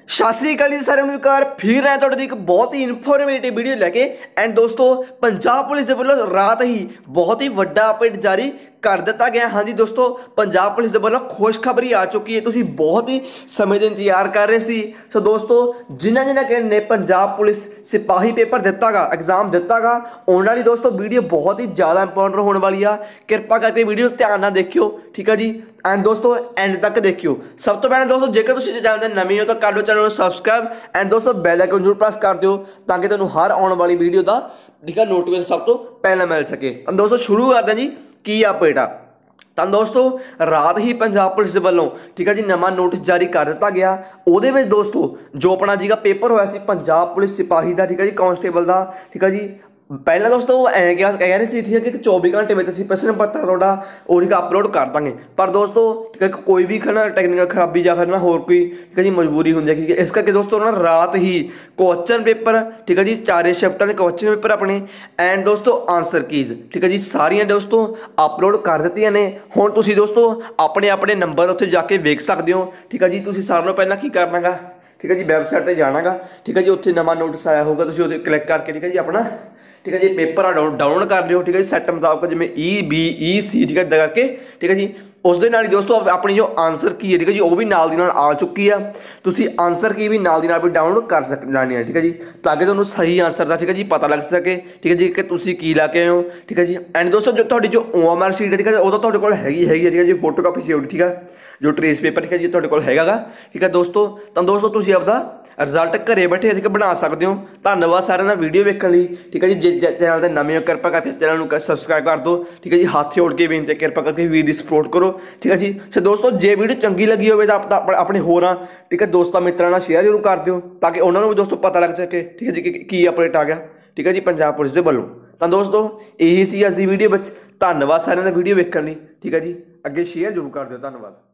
सत श्री अकाल जी सारे नमस्कार फिर है तुहाडे एक बहुत ही इन्फॉर्मेटिव वीडियो लैके एंड दोस्तों पंजाब पुलिस के वालों रात ही बहुत ही वड्डा अपडेट जारी कर दिता गया। हाँ जी दोस्तों पंजाब पुलिस के वालों खुशखबरी आ चुकी है। तुसीं बहुत ही समय का इंतजार कर रहे सी। सो दोस्तों जिन्हें ने पंजाब पुलिस सिपाही पेपर दिता गा एग्जाम दिता गा उन्होंने दोस्तों वीडियो बहुत ही ज़्यादा इंपोर्टेंट होने वाली आ। कृपा करके वीडियो ध्यान नाल देखियो, ठीक है जी। एंड दोस्तों एंड तक देखियो। सब तो पहले दोस्तों जेकर तुसीं चैनल ते नवे हो तो कर लो चैनल को सबसक्राइब एंड दोस्तों बेल आइकन जरूर प्रेस कर दियो ताकि तुहानूं हर आने वाली वीडियो का ठीक है नोटिफिकेशन सब तो पहले मिल सके। तो दोस्तों शुरू करते हैं जी की अपडेट आ। तो दोस्तों रात ही पंजाब पुलिस वालों ठीक है जी नवा नोटिस जारी कर दिता गया। ਉਹਦੇ ਵਿੱਚ दोस्तों जो अपना जी का पेपर होया सी पंजाब पुलिस सिपाही का ठीक है जी कांस्टेबल का ठीक है जी। पहले दोस्तों वो कह रहे थे ठीक है कि 24 घंटे में असीं प्रश्न पत्र थोड़ा और अपलोड कर देंगे। पर दोस्तों ठीक है कोई भी ना टेक्निकल खराबी या फिर ना होर कोई ठीक है जी मजबूरी होंगी है इस करके दोस्तों ना रात ही क्वेश्चन पेपर ठीक है जी 4 शिफ्टों के क्वेश्चन पेपर अपने एंड दोस्तों आंसर कीज ठीक है जी सारिया दोस्तों अपलोड कर दित्तियां ने। हुण तुसीं दोस्तों अपने अपने नंबर उत्थे जाके वेख सकते हो ठीक है जी। तुसीं सारिਆਂ नालों पहलां की करना गा ठीक है जी वैबसाइट पर जाना गा ठीक है जी। उत्थे नवा नोटिस आया होगा तुसीं उत्थे क्लिक करके ठीक है जी अपना ठीक है जी पेपर डाउनलोड कर लियो ठीक है जी। सैट मुताबिक जिवें EBEC ठीक है करके ठीक है जी। उस दे नाल दोस्तों अपनी जो आंसर की है ठीक है जी वो भी नाल दी नाल आ चुकी है। तुसीं आंसर की भी नाल दी नाल भी डाउनलोड कर सकते है ठीक है जी ताकि तुहानूं सही आंसर का ठीक है जी पता लग सके ठीक है जी कि तुसीं की लैके आए हो ठीक है जी। एंड दोस्तों जो तुहाडी जो OMR सीट है ठीक है वो तो तुहाडे कोल हैगी ठीक है जी फोटो कापी शेड ठीक है जो ट्रेस पेपर ठीक है जी तुहाडे कोल हैगा ठीक है दोस्तों। तो दोस्तों तुसीं आपदा रिजल्ट घरे बैठे ठीक बना सकते हो। धन्यवाद सारे का वीडियो वेखण लई ठीक है जी। जे चैनल ते नवे हो कृपा करके चैनल को सबसक्राइब कर दो ठीक है जी। हाथ जोड़ के बेनती कृपा करके वीडियो सपोर्ट करो ठीक है जी। सो दोस्तों जे वीडियो चंगी लगी हो तो अपने होरां ठीक है दोस्तों मित्रों नाल शेयर जरूर कर दिओ ताकि उन्होंने भी दोस्तों पता लग सके ठीक है जी की अपडेट आ गया ठीक है जी पंजाब पुलिस के वालों। तो दोस्तों यही सी अज की वीडियो। धन्यवाद सारे का वीडियो वेखण लई ठीक है जी। अगे शेयर जरूर कर दिओ। धन्यवाद।